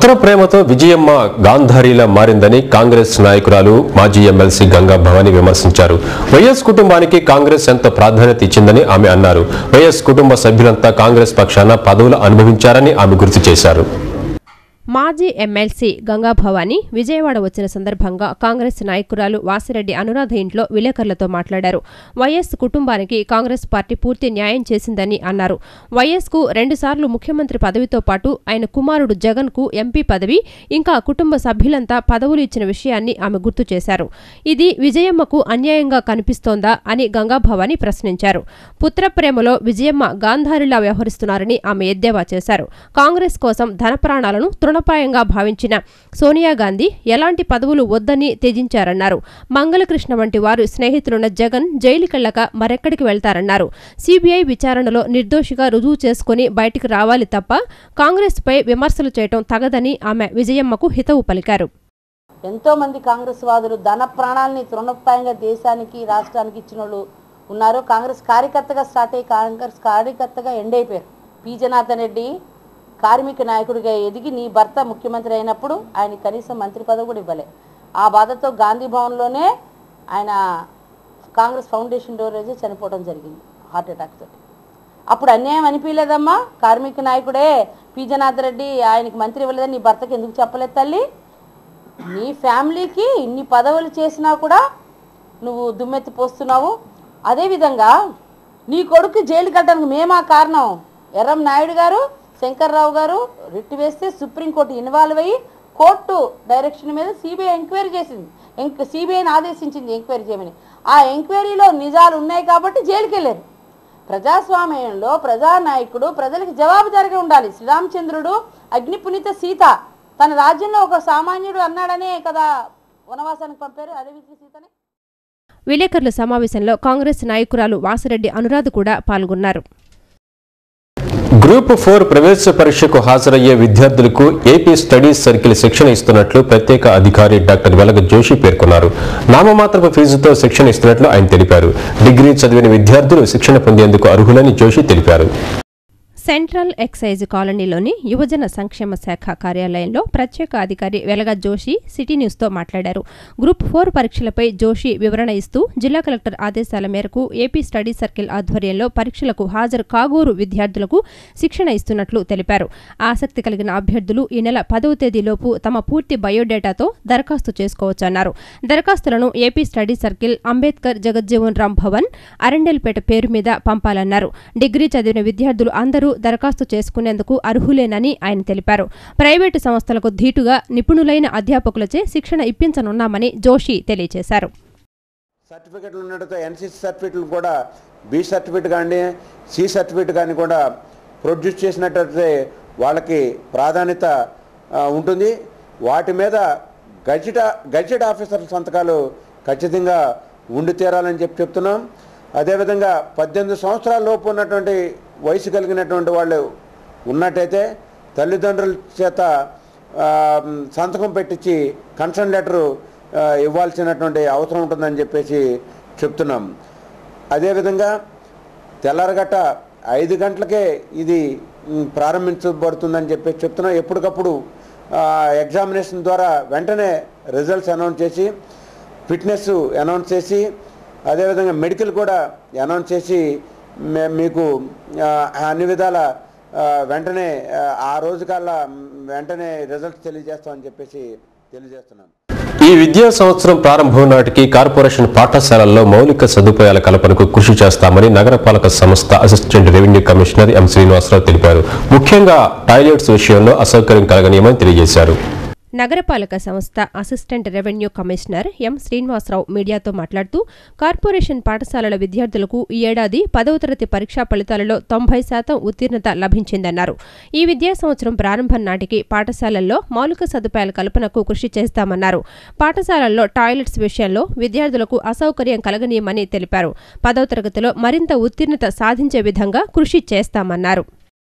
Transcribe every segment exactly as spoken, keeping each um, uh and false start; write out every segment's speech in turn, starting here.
పుత్ర ప్రేమతో విజయమ్మ గాంధారీలా మారిందని కాంగ్రెస్ నాయకురాలు మాజీ ఎమ్మెల్సీ గంగా భవాని విమర్శించారు. వైఎస్ కుటుంబానికి కాంగ్రెస్ ఎంత ప్రాధాన్యత ఇచ్చిందని ఆమె అన్నారు. వైఎస్ కుటుంబ సభ్యులంతా కాంగ్రెస్ పక్షాన పదవులు అనుభవించారని ఆమె గుర్తు చేశారు. మాజీ ఎమ్మెల్సీ గంగా భవాని విజయవాడ వచ్చిన సందర్భంగా కాంగ్రెస్ నాయకురాలు వాసిరెడ్డి అనురాధ ఇంట్లో విలేకరులతో మాట్లాడారు. వైఎస్ కుటుంబానికి కాంగ్రెస్ పార్టీ పూర్తి న్యాయం చేసిందని అన్నారు. వైఎస్ కు రెండుసార్లు ముఖ్యమంత్రి పదవితో పాటు ఆయన కుమారుడు జగన్ కు ఎంపీ పదవి, ఇంకా కుటుంబ సభ్యులంతా పదవులు ఇచ్చిన విషయాన్ని ఆమె గుర్తు చేశారు. ఇది విజయమ్మకు అన్యాయంగా కనిపిస్తోందా అని గంగా భవాని ప్రశ్నించారు. పుత్ర ప్రేమలో విజయమ్మ గాంధారిలా వ్యవహరిస్తున్నారని ఆమె ఎద్దేవా చేశారు. కాంగ్రెస్ కోసం ధన ప్రాణాలను తృణప్రాయంగా భావించిన సోనియా గాంధీ ఎలాంటి పదవులు వద్దని త్యజించారన్నారు. మంగళకృష్ణ వంటి వారు స్నేహితులున్న జగన్ జైలుకెళ్లక మరెక్కడికి వెళ్తారన్నారు. సీబీఐ విచారణలో నిర్దోషిగా రుజువు చేసుకుని బయటికి రావాలి తప్ప కాంగ్రెస్ పై విమర్శలు చేయటం తగదని ఆమె విజయమ్మకు హితవు పలికారు. ఎంతో మంది కాంగ్రెస్ వాదులు ధన ప్రాణాలని తృణప్రాయంగా దేశానికి రాష్ట్రానికి ఇచ్చిన వాళ్ళు ఉన్నారు. కాంగ్రెస్ కార్యకర్తగా స్టార్ట్ అయ్యి కాంగ్రెస్ కార్యకర్తగా ఎండ్ అయిపోయారు. పి జనార్దన్ రెడ్డి కార్మిక నాయకుడిగా ఎదిగి నీ భర్త ముఖ్యమంత్రి అయినప్పుడు ఆయన కనీసం మంత్రి పదవి కూడా ఇవ్వలే. ఆ బాధతో గాంధీ భవన్లోనే ఆయన కాంగ్రెస్ ఫౌండేషన్ డోర్ రోజే చనిపోవడం జరిగింది హార్ట్ అటాక్ తోటి. అప్పుడు అన్యాయం అనిపించలేదమ్మా? కార్మిక నాయకుడే పి జనార్దన్ రెడ్డి ఆయనకి మంత్రి ఇవ్వలేదని నీ భర్తకి ఎందుకు చెప్పలేదు తల్లి? నీ ఫ్యామిలీకి ఇన్ని పదవులు చేసినా కూడా నువ్వు దుమ్మెత్తి పోస్తున్నావు. అదేవిధంగా నీ కొడుకు జైలుకి వెళ్ళడానికి మేమా కారణం? ఎర్రం నాయుడు గారు, శంకర్రావు గారు రిట్ వేస్తే సుప్రీంకోర్టు ఇన్వాల్వ్ అయ్యి కోర్టు డైరెక్షన్ మీద సిబిఐ ఎంక్వైరీ చేసింది. ఎంక్ సిబిఐని ఆదేశించింది ఎంక్వైరీ చేయమని. ఆ ఎంక్వైరీలో నిజాలు ఉన్నాయి కాబట్టి జైలుకి వెళ్ళారు. ప్రజాస్వామ్యంలో ప్రజానాయకుడు ప్రజలకు జవాబుదారీగా ఉండాలి. శ్రీరామచంద్రుడు అగ్నిపునీత సీత తన రాజ్యంలో ఒక సామాన్యుడు అన్నాడనే కదా వనవాసానికి పంపారు. అదేవిధంగా సీతనే. విలేకరుల సమావేశంలో కాంగ్రెస్ నాయకురాలు వాసిరెడ్డి అనురాధ కూడా పాల్గొన్నారు. గ్రూప్ ఫోర్ ప్రవేశ పరీక్షకు హాజరయ్యే విద్యార్థులకు ఏపీ స్టడీస్ సర్కిల్ శిక్షణ ఇస్తున్నట్లు ప్రత్యేక అధికారి డాక్టర్ వెలగ జోషి పేర్కొన్నారు. నామమాత్రపు ఫీజుతో శిక్షణ ఇస్తున్నట్లు ఆయన తెలిపారు. డిగ్రీ చదివిన విద్యార్థులు శిక్షణ పొందేందుకు అర్హులని జోషి తెలిపారు. సెంట్రల్ ఎక్సైజ్ కాలనీలోని యువజన సంక్షేమ శాఖ కార్యాలయంలో ప్రత్యేక అధికారి వెలగ జోషి సిటీ న్యూస్తో మాట్లాడారు. గ్రూప్ ఫోర్ పరీక్షలపై జోషి వివరణ ఇస్తూ జిల్లా కలెక్టర్ ఆదేశాల మేరకు ఏపీ స్టడీ సర్కిల్ ఆధ్వర్యంలో పరీక్షలకు హాజరు కాగోరు విద్యార్థులకు శిక్షణ ఇస్తున్నట్లు తెలిపారు. ఆసక్తి కలిగిన అభ్యర్థులు ఈ నెల పదవ తేదీలోపు తమ పూర్తి బయోడేటాతో దరఖాస్తు చేసుకోవచ్చన్నారు. దరఖాస్తులను AP study circle, Ambedkar Jagjivan Ram Bhavan, Arundelpet పేరు మీద పంపాలన్నారు. డిగ్రీ చదివిన విద్యార్థులు అందరూ దరఖాస్తు చేసుకునేందుకు అర్హులేనని ఆయన తెలిపారు. ప్రైవేటు సంస్థలకు ధీటుగా నిపుణులైన అధ్యాపకులచే శిక్షణ ఇప్పించనున్నామని జోషి తెలియజేశారు. సర్టిఫికెట్లు ఉన్నట్టు ఎన్సీసీ సర్టిఫికెట్లు కూడా బి సర్టిఫికెట్ కానీ సి సర్టిఫికెట్ కానీ కూడా ప్రొడ్యూస్ చేసినట్టయితే వాళ్ళకి ప్రాధాన్యత ఉంటుంది. వాటి మీద గజెట్ గజెట్ ఆఫీసర్ల సంతకాలు ఖచ్చితంగా ఉండి తీరాలని చెప్పి చెప్తున్నాం. అదేవిధంగా పద్దెనిమిది సంవత్సరాల లోపు ఉన్నటువంటి వయసు కలిగినటువంటి వాళ్ళు ఉన్నట్టయితే తల్లిదండ్రుల చేత సంతకం పెట్టించి కన్సర్న్ లెటరు ఇవ్వాల్సినటువంటి అవసరం ఉంటుందని చెప్పేసి చెప్తున్నాం. అదేవిధంగా తెల్లారగట్ట ఐదు గంటలకే ఇది ప్రారంభించబడుతుందని చెప్పేసి చెప్తున్నాం. ఎప్పటికప్పుడు ఎగ్జామినేషన్ ద్వారా వెంటనే రిజల్ట్స్ అనౌన్స్ చేసి, ఫిట్నెస్ అనౌన్స్ చేసి, అదేవిధంగా మెడికల్ కూడా అనౌన్స్ చేసి మీకు అన్ని విధాల వెంటనే ఆ రోజు కల్లా వెంటనే రిజల్ట్స్ తెలియజేస్తామని చెప్పేసి తెలియజేస్తున్నాం. ఈ విద్యా సంవత్సరం ప్రారంభం నాటికి కార్పొరేషన్ పాఠశాలల్లో మౌలిక సదుపాయాల కల్పనకు కృషి చేస్తామని నగరపాలక సంస్థ assistant revenue commissioner M Srinivasarao తెలిపారు. ముఖ్యంగా టాయిలెట్స్ విషయంలో అసౌకర్యం కలగనీయమని తెలియజేశారు. నగరపాలక సంస్థ assistant revenue commissioner M Srinivasarao మీడియాతో మాట్లాడుతూ కార్పొరేషన్ పాఠశాలల విద్యార్థులకు ఈ ఏడాది పదవ తరగతి పరీక్షా ఫలితాలలో తొంభై శాతం ఉత్తీర్ణత లభించిందన్నారు. ఈ విద్యా సంవత్సరం ప్రారంభం నాటికి పాఠశాలల్లో మౌలిక సదుపాయాల కల్పనకు కృషి చేస్తామన్నారు. పాఠశాలల్లో టాయిలెట్స్ విషయంలో విద్యార్థులకు అసౌకర్యం కలగనీయమని తెలిపారు. పదవ తరగతిలో మరింత ఉత్తీర్ణత సాధించే విధంగా కృషి చేస్తామన్నారు.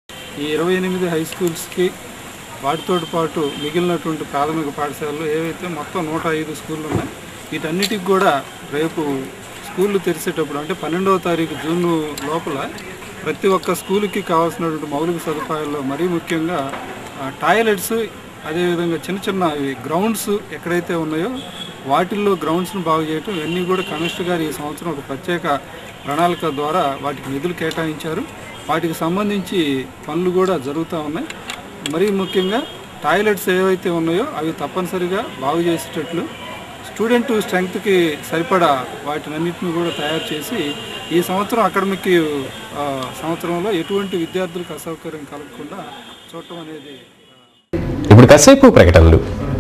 వాటితో పాటు మిగిలినటువంటి ప్రాథమిక పాఠశాలలు ఏవైతే మొత్తం నూట ఐదు స్కూళ్ళు ఉన్నాయి, వీటన్నిటికి కూడా రేపు స్కూళ్ళు తెరిచేటప్పుడు అంటే పన్నెండవ తారీఖు జూన్ లోపల ప్రతి ఒక్క స్కూల్కి కావాల్సినటువంటి మౌలిక సదుపాయాల్లో మరీ ముఖ్యంగా టాయిలెట్స్ అదేవిధంగా చిన్న చిన్న గ్రౌండ్స్ ఎక్కడైతే ఉన్నాయో వాటిల్లో గ్రౌండ్స్ను బాగు చేయటం ఇవన్నీ కూడా కమిషనర్ గారు ఈ సంవత్సరం ఒక ప్రత్యేక ప్రణాళిక ద్వారా వాటికి నిధులు కేటాయించారు. వాటికి సంబంధించి పనులు కూడా జరుగుతూ ఉన్నాయి. మరీ ముఖ్యంగా టాయిలెట్స్ ఏవైతే ఉన్నాయో అవి తప్పనిసరిగా బాగు చేసేటట్లు స్టూడెంట్ స్ట్రెంగ్త్కి సరిపడా వాటినన్నింటినీ కూడా తయారు చేసి ఈ సంవత్సరం అకాడమిక్ సంవత్సరంలో ఎటువంటి విద్యార్థులకు అసౌకర్యం కలగకుండా చూడటం అనేది. ఇప్పుడు కాసేపు ప్రకటనలు.